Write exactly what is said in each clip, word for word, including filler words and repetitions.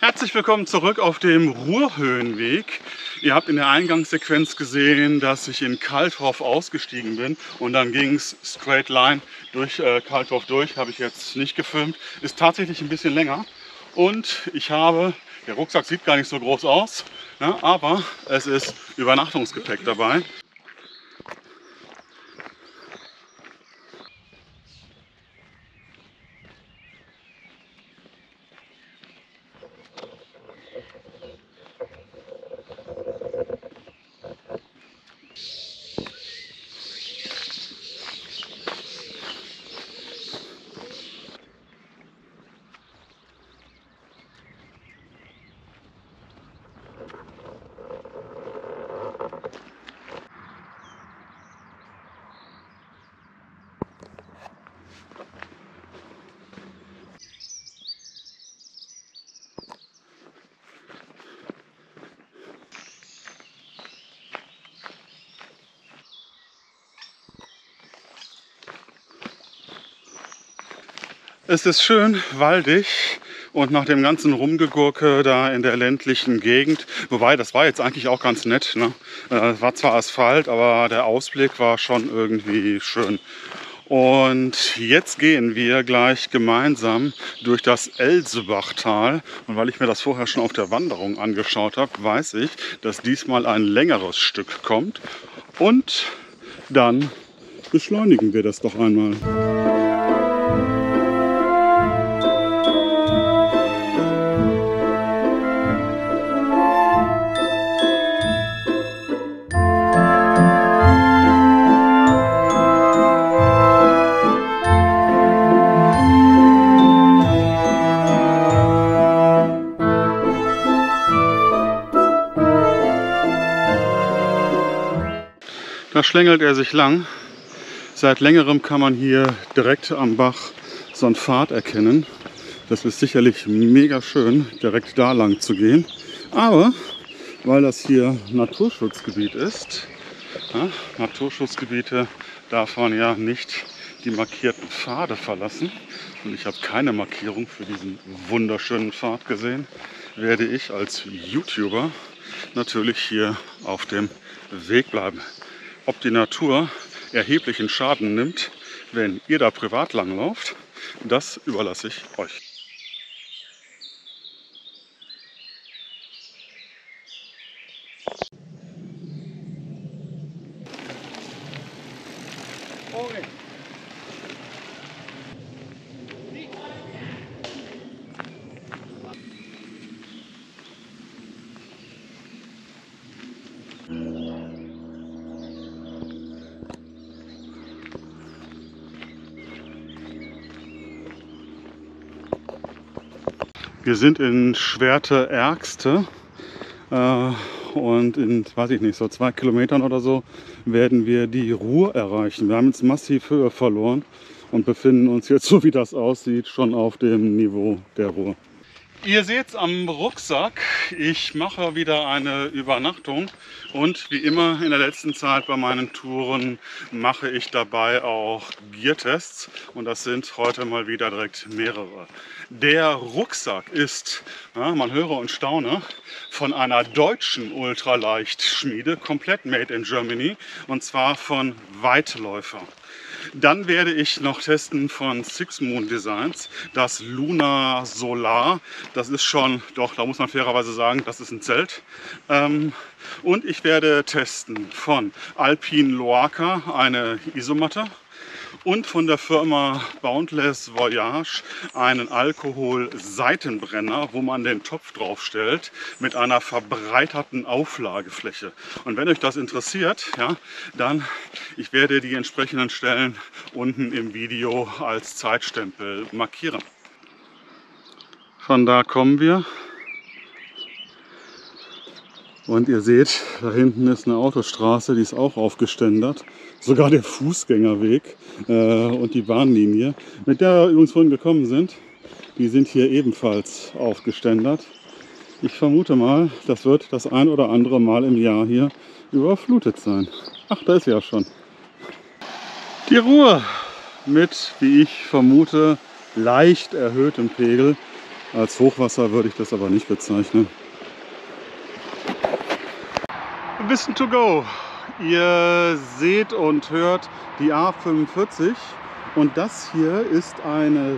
Herzlich willkommen zurück auf dem Ruhrhöhenweg. Ihr habt in der Eingangssequenz gesehen, dass ich in Kalthof ausgestiegen bin und dann ging es straight line durch äh, Kalthof durch. Habe ich jetzt nicht gefilmt. Ist tatsächlich ein bisschen länger und ich habe, der Rucksack sieht gar nicht so groß aus, ne, aber es ist Übernachtungsgepäck dabei. Es ist schön waldig und nach dem ganzen Rumgegurke da in der ländlichen Gegend, wobei das war jetzt eigentlich auch ganz nett, ne? Es war zwar Asphalt, aber der Ausblick war schon irgendwie schön. Und jetzt gehen wir gleich gemeinsam durch das Elsebachtal. Und weil ich mir das vorher schon auf der Wanderung angeschaut habe, weiß ich, dass diesmal ein längeres Stück kommt. Und dann beschleunigen wir das doch einmal. Da schlängelt er sich lang. Seit längerem kann man hier direkt am Bach so einen Pfad erkennen. Das ist sicherlich mega schön, direkt da lang zu gehen. Aber weil das hier Naturschutzgebiet ist, ja, Naturschutzgebiete darf man ja nicht die markierten Pfade verlassen. Und ich habe keine Markierung für diesen wunderschönen Pfad gesehen, werde ich als YouTuber natürlich hier auf dem Weg bleiben. Ob die Natur erheblichen Schaden nimmt, wenn ihr da privat langlauft, das überlasse ich euch. Okay. Wir sind in Schwerte-Ergste äh, und in, weiß ich nicht, so zwei Kilometern oder so werden wir die Ruhr erreichen. Wir haben jetzt massiv Höhe verloren und befinden uns jetzt, so wie das aussieht, schon auf dem Niveau der Ruhr. Ihr seht es am Rucksack, ich mache wieder eine Übernachtung und wie immer in der letzten Zeit bei meinen Touren mache ich dabei auch Gear-Tests und das sind heute mal wieder direkt mehrere. Der Rucksack ist, ja, man höre und staune, von einer deutschen Ultraleichtschmiede, komplett made in Germany und zwar von Weitläufer. Dann werde ich noch testen von Six Moon Designs, das Luna Solar. Das ist schon, doch, da muss man fairerweise sagen, das ist ein Zelt. Ähm, und ich werde testen von Alpine Loaca eine Isomatte und von der Firma Boundless Voyage einen Alkohol-Seitenbrenner, wo man den Topf drauf stellt mit einer verbreiterten Auflagefläche. Und wenn euch das interessiert, ja, dann ich werde die entsprechenden Stellen unten im Video als Zeitstempel markieren. Von da kommen wir. Und ihr seht, da hinten ist eine Autostraße, die ist auch aufgeständert. Sogar der Fußgängerweg äh, und die Bahnlinie, mit der wir übrigens vorhin gekommen sind, die sind hier ebenfalls aufgeständert. Ich vermute mal, das wird das ein oder andere Mal im Jahr hier überflutet sein. Ach, da ist sie ja schon. Die Ruhr mit, wie ich vermute, leicht erhöhtem Pegel. Als Hochwasser würde ich das aber nicht bezeichnen. Wissen to go. Ihr seht und hört die A fünfundvierzig und das hier ist eine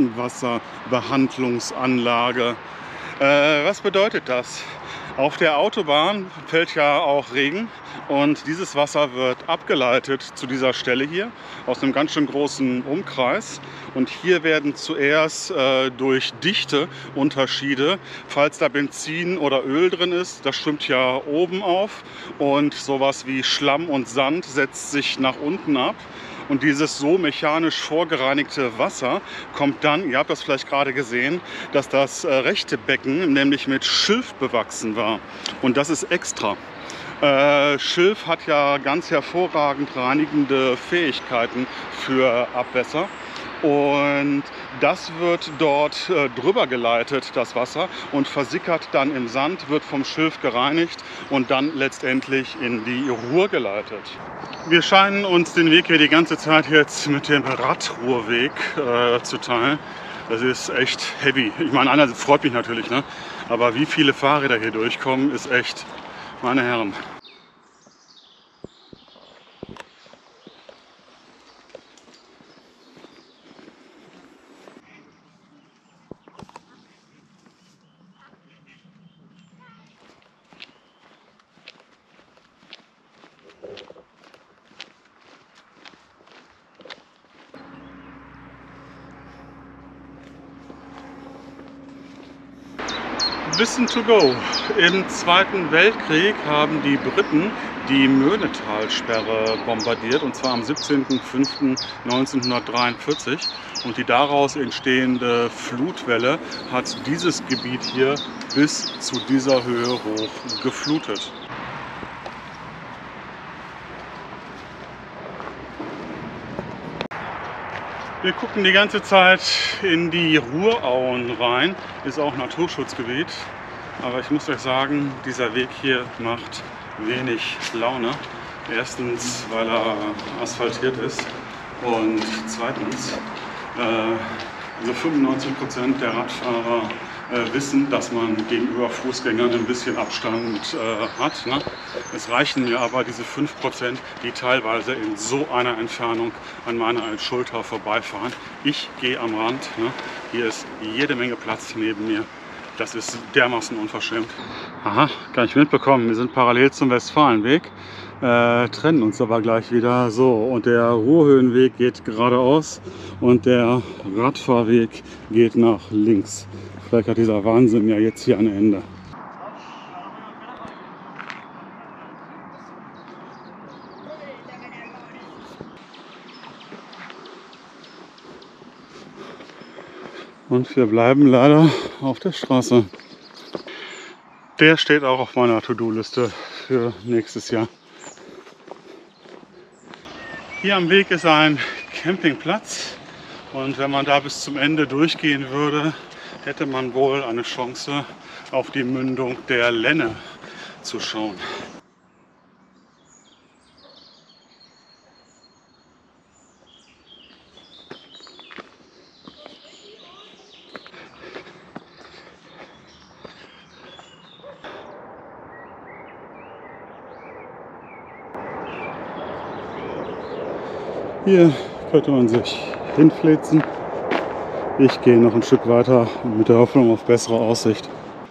Regenwasserbehandlungsanlage. Äh, was bedeutet das? Auf der Autobahn fällt ja auch Regen und dieses Wasser wird abgeleitet zu dieser Stelle hier aus einem ganz schön großen Umkreis. Und hier werden zuerst äh, durch Dichteunterschiede, falls da Benzin oder Öl drin ist, das schwimmt ja oben auf und sowas wie Schlamm und Sand setzt sich nach unten ab. Und dieses so mechanisch vorgereinigte Wasser kommt dann, ihr habt das vielleicht gerade gesehen, dass das äh, rechte Becken nämlich mit Schilf bewachsen war. Und das ist extra. Äh, Schilf hat ja ganz hervorragend reinigende Fähigkeiten für Abwässer. Und das wird dort äh, drüber geleitet, das Wasser, und versickert dann im Sand, wird vom Schilf gereinigt und dann letztendlich in die Ruhr geleitet. Wir scheinen uns den Weg hier die ganze Zeit jetzt mit dem Radruhrweg äh, zu teilen. Das ist echt heavy. Ich meine, einerseits freut mich natürlich, ne? Aber wie viele Fahrräder hier durchkommen, ist echt, meine Herren. Wissen to go. Im Zweiten Weltkrieg haben die Briten die Möhnetalsperre bombardiert, und zwar am siebzehnten fünften neunzehnhundertdreiundvierzig. Und die daraus entstehende Flutwelle hat dieses Gebiet hier bis zu dieser Höhe hoch geflutet. Wir gucken die ganze Zeit in die Ruhrauen rein, ist auch Naturschutzgebiet, aber ich muss euch sagen, dieser Weg hier macht wenig Laune. Erstens, weil er asphaltiert ist, und zweitens, äh, also fünfundneunzig Prozent der Radfahrer äh, wissen, dass man gegenüber Fußgängern ein bisschen Abstand äh, hat. Ne? Es reichen mir aber diese fünf Prozent, die teilweise in so einer Entfernung an meiner Schulter vorbeifahren. Ich gehe am Rand, ne? Hier ist jede Menge Platz neben mir. Das ist dermaßen unverschämt. Aha, gar nicht mitbekommen. Wir sind parallel zum Westfalenweg, äh, trennen uns aber gleich wieder. So, und der Ruhrhöhenweg geht geradeaus und der Radfahrweg geht nach links. Vielleicht hat dieser Wahnsinn ja jetzt hier ein Ende. Und wir bleiben leider auf der Straße. Der steht auch auf meiner To-Do-Liste für nächstes Jahr. Hier am Weg ist ein Campingplatz, und wenn man da bis zum Ende durchgehen würde, hätte man wohl eine Chance, auf die Mündung der Lenne zu schauen. Hier könnte man sich hinflitzen. Ich gehe noch ein Stück weiter mit der Hoffnung auf bessere Aussicht.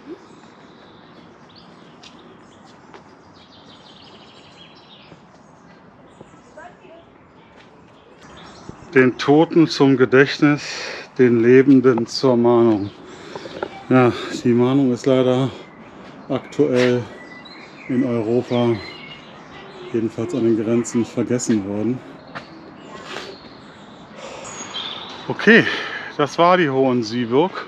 Den Toten zum Gedächtnis, den Lebenden zur Mahnung. Ja, die Mahnung ist leider aktuell in Europa, jedenfalls an den Grenzen, vergessen worden. Okay, das war die Hohensieburg.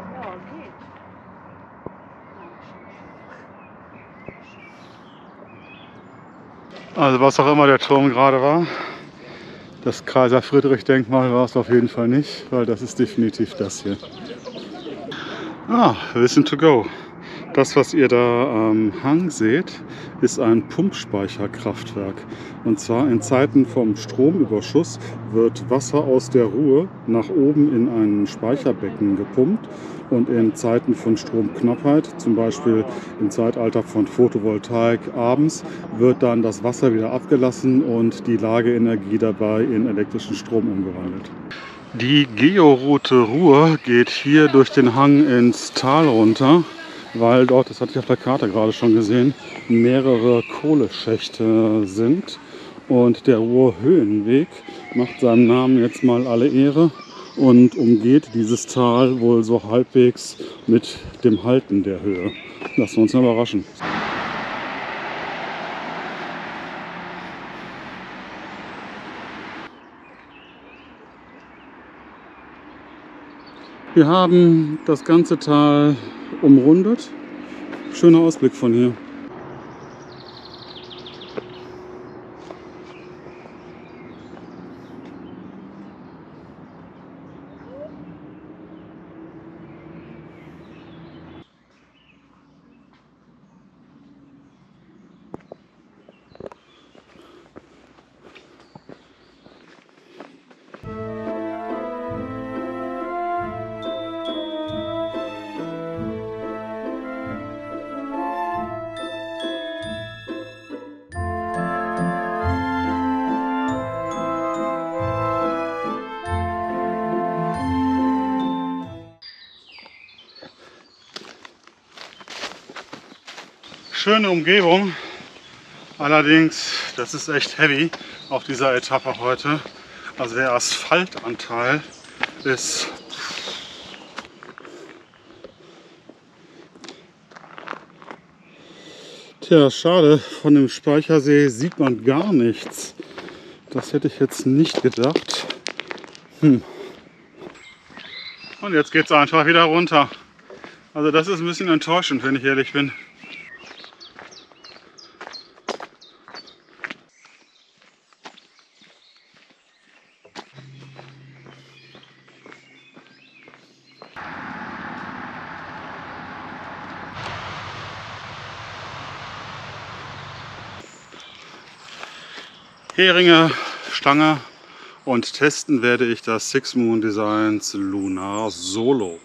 Also was auch immer der Turm gerade war, das Kaiser-Friedrich-Denkmal war es auf jeden Fall nicht, weil das ist definitiv das hier. Ah, Wissen to go. Das, was ihr da am Hang seht, ist ein Pumpspeicherkraftwerk. Und zwar in Zeiten vom Stromüberschuss wird Wasser aus der Ruhr nach oben in ein Speicherbecken gepumpt. Und in Zeiten von Stromknappheit, zum Beispiel im Zeitalter von Photovoltaik abends, wird dann das Wasser wieder abgelassen und die Lageenergie dabei in elektrischen Strom umgewandelt. Die Georoute Ruhr geht hier durch den Hang ins Tal runter, weil dort, das hatte ich auf der Karte gerade schon gesehen, mehrere Kohleschächte sind. Und der Ruhrhöhenweg macht seinem Namen jetzt mal alle Ehre und umgeht dieses Tal wohl so halbwegs mit dem Halten der Höhe. Lassen wir uns mal überraschen. Wir haben das ganze Tal umrundet. Schöner Ausblick von hier. Schöne Umgebung, allerdings, das ist echt heavy auf dieser Etappe heute. Also der Asphaltanteil ist Tja, schade, von dem Speichersee sieht man gar nichts. Das hätte ich jetzt nicht gedacht. Hm. Und jetzt geht es einfach wieder runter. Also das ist ein bisschen enttäuschend, wenn ich ehrlich bin. Heringe, Stange und testen werde ich das Six Moon Designs Lunar Solo.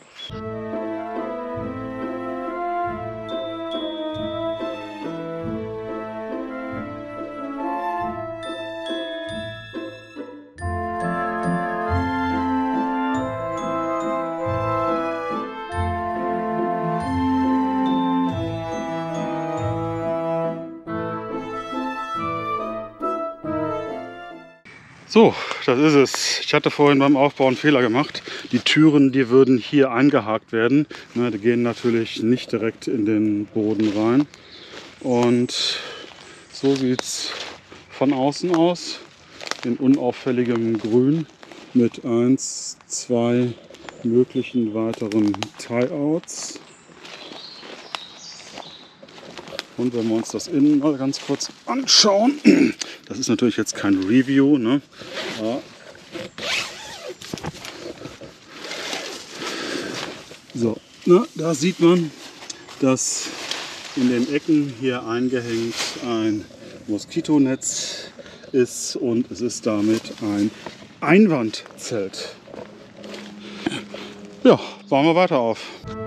So, das ist es. Ich hatte vorhin beim Aufbau einen Fehler gemacht. Die Türen, die würden hier eingehakt werden. Ne, die gehen natürlich nicht direkt in den Boden rein. Und so sieht es von außen aus. In unauffälligem Grün mit eins, zwei möglichen weiteren Tie-Outs. Und wenn wir uns das innen mal ganz kurz anschauen, das ist natürlich jetzt kein Review, ne? Ja. So, ne, da sieht man, dass in den Ecken hier eingehängt ein Moskitonetz ist und es ist damit ein Einwandzelt. Ja, bauen wir weiter auf.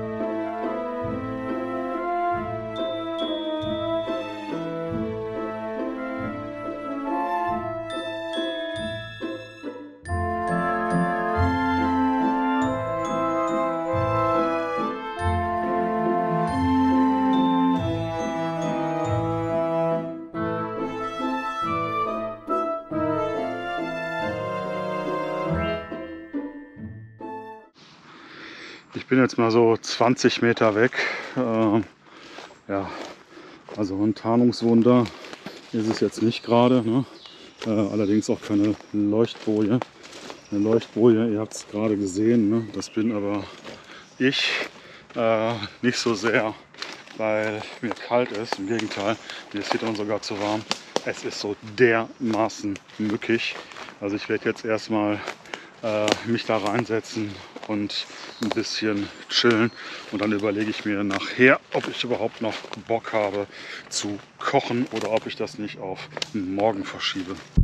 Ich bin jetzt mal so zwanzig Meter weg. Äh, ja, also ein Tarnungswunder ist es jetzt nicht gerade. Ne? Äh, allerdings auch keine Leuchtboje. Eine Leuchtboje, ihr habt es gerade gesehen. Ne? Das bin aber ich äh, nicht so sehr, weil mir kalt ist. Im Gegenteil, mir ist hier drin sogar zu warm. Es ist so dermaßen mückig. Also ich werde jetzt erstmal äh, mich da reinsetzen und ein bisschen chillen. Und dann überlege ich mir nachher, ob ich überhaupt noch Bock habe zu kochen oder ob ich das nicht auf morgen verschiebe.